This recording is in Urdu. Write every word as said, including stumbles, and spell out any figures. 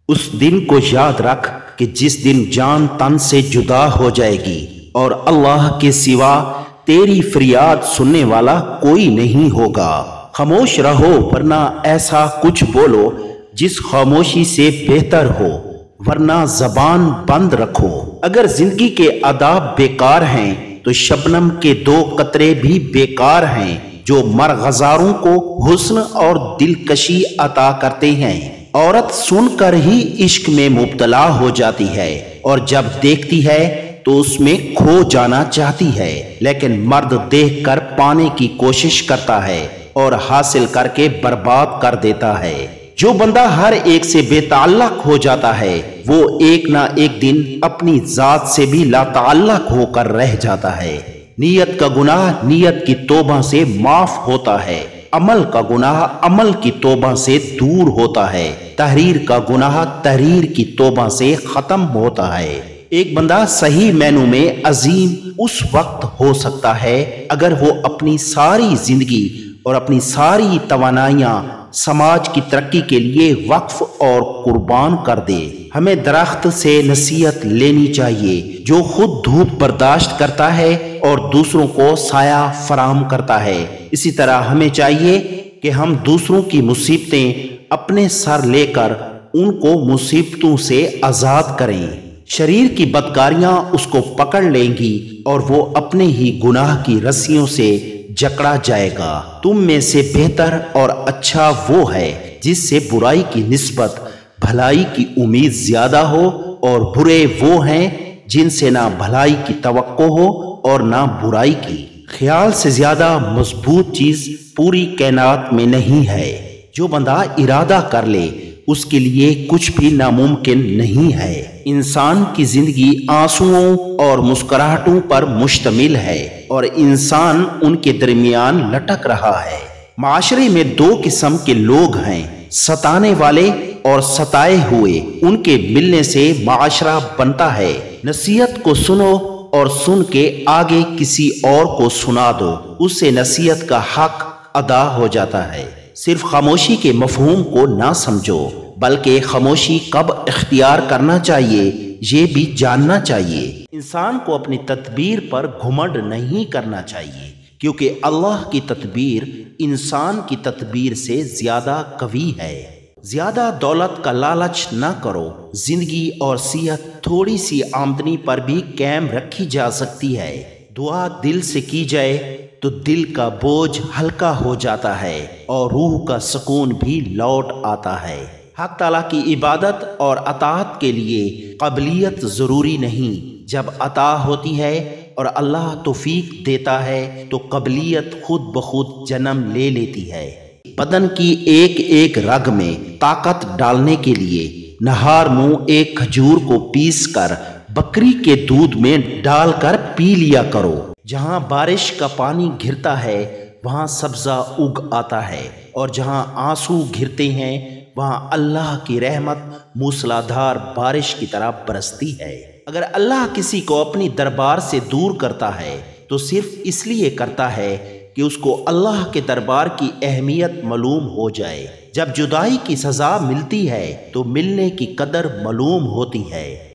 اس دن کو یاد رکھ کہ جس دن جان تن سے جدا ہو جائے گی اور اللہ کے سوا تیری فریاد سننے والا کوئی نہیں ہوگا۔ خاموش رہو ورنہ ایسا کچھ بولو جس خاموشی سے بہتر ہو، ورنہ زبان بند رکھو۔ اگر زندگی کے آداب بیکار ہیں تو شبنم کے دو قطرے بھی بیکار ہیں جو مرغزاروں کو حسن اور دلکشی عطا کرتے ہیں۔ عورت سن کر ہی عشق میں مبتلا ہو جاتی ہے اور جب دیکھتی ہے تو اس میں کھو جانا چاہتی ہے، لیکن مرد دیکھ کر پانے کی کوشش کرتا ہے اور حاصل کر کے برباد کر دیتا ہے۔ جو بندہ ہر ایک سے بے تعلق ہو جاتا ہے وہ ایک نہ ایک دن اپنی ذات سے بھی لا تعلق ہو کر رہ جاتا ہے۔ نیت کا گناہ نیت کی توبہ سے معاف ہوتا ہے، عمل کا گناہ عمل کی توبہ سے دور ہوتا ہے، تحریر کا گناہ تحریر کی توبہ سے ختم ہوتا ہے۔ ایک بندہ صحیح معنوں میں عظیم اس وقت ہو سکتا ہے اگر وہ اپنی ساری زندگی اور اپنی ساری توانائیاں سماج کی ترقی کے لیے وقف اور قربان کر دے۔ ہمیں درخت سے نصیحت لینی چاہیے جو خود دھوپ برداشت کرتا ہے اور دوسروں کو سایہ فراہم کرتا ہے۔ اسی طرح ہمیں چاہیے کہ ہم دوسروں کی مصیبتیں اپنے سر لے کر ان کو مصیبتوں سے آزاد کریں۔ شریر کی بدکاریاں اس کو پکڑ لیں گی اور وہ اپنے ہی گناہ کی رسیوں سے جکڑا جائے گا۔ تم میں سے بہتر اور اچھا وہ ہے جس سے برائی کی نسبت بھلائی کی امید زیادہ ہو، اور برے وہ ہیں جن سے نہ بھلائی کی توقع ہو اور نہ برائی کی۔ خیال سے زیادہ مضبوط چیز پوری کائنات میں نہیں ہے۔ جو بندہ ارادہ کر لے اس کے لیے کچھ بھی ناممکن نہیں ہے۔ انسان کی زندگی آنسوؤں اور مسکراہٹوں پر مشتمل ہے اور انسان ان کے درمیان لٹک رہا ہے۔ معاشرے میں دو قسم کے لوگ ہیں، ستانے والے اور ستائے ہوئے۔ ان کے ملنے سے معاشرہ بنتا ہے۔ نصیحت کو سنو اور سن کے آگے کسی اور کو سنا دو، اس سے نصیحت کا حق ادا ہو جاتا ہے۔ صرف خاموشی کے مفہوم کو نہ سمجھو بلکہ خاموشی کب اختیار کرنا چاہیے یہ بھی جاننا چاہیے۔ انسان کو اپنی تدبیر پر گھمنڈ نہیں کرنا چاہیے کیونکہ اللہ کی تدبیر انسان کی تدبیر سے زیادہ قوی ہے۔ زیادہ دولت کا لالچ نہ کرو، زندگی اور صحت تھوڑی سی آمدنی پر بھی قائم رکھی جا سکتی ہے۔ دعا دل سے کی جائے تو دل کا بوجھ ہلکا ہو جاتا ہے اور روح کا سکون بھی لوٹ آتا ہے۔ حق تعالیٰ کی عبادت اور اطاعت کے لیے قابلیت ضروری نہیں، جب عطا ہوتی ہے اور اللہ توفیق دیتا ہے تو قابلیت خود بخود جنم لے لیتی ہے۔ بدن کی ایک ایک رگ میں طاقت ڈالنے کے لیے نہار منہ ایک کھجور کو پیس کر بکری کے دودھ میں ڈال کر پی لیا کرو۔ جہاں بارش کا پانی گرتا ہے وہاں سبزہ اگ آتا ہے، اور جہاں آنسو گرتے ہیں وہاں اللہ کی رحمت موسلادھار بارش کی طرح برستی ہے۔ اگر اللہ کسی کو اپنی دربار سے دور کرتا ہے تو صرف اس لیے کرتا ہے کہ اس کو اللہ کے دربار کی اہمیت معلوم ہو جائے۔ جب جدائی کی سزا ملتی ہے تو ملنے کی قدر معلوم ہوتی ہے۔